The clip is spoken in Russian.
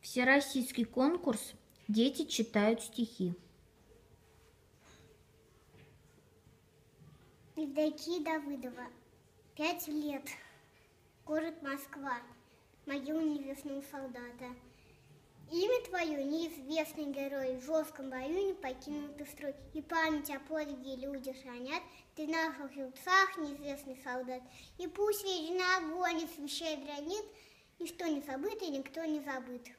Всероссийский конкурс «Дети читают стихи». Евдокия Давыдова, 5 лет, город Москва, могила неизвестного солдата. Имя твое, неизвестный герой, в жестком бою не покинутый строй, и память о подвиге люди хранят, ты в наших сердцах, неизвестный солдат. И пусть вечный огонь освещает гранит, ничто не забыто и никто не забыт.